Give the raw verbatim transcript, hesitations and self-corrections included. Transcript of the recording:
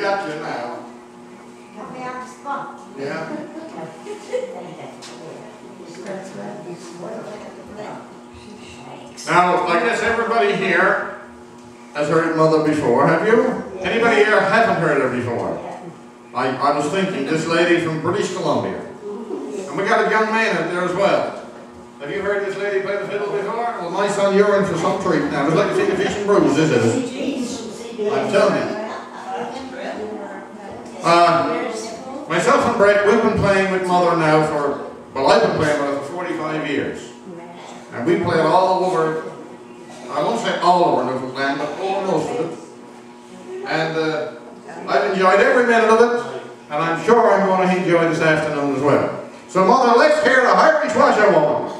got you now. Got me on the spot. Yeah. Now, I guess everybody here has heard Mother before, have you? Anybody here haven't heard her before? I, I was thinking, this lady from British Columbia. And we got a young man out there as well. Have you heard this lady play the fiddle before? Well, my son, you're in for some treat now. It's like a thing of fish and brews, is it? I'm telling you. Uh, myself and Brett, we've been playing with Mother now for, well, I've been playing with her for forty-five years. And we play it all over, I won't say all over Newfoundland, but almost of it. And uh, I've enjoyed every minute of it, and I'm sure I'm going to enjoy this afternoon as well. So Mother, let's hear the Irish Washerwoman.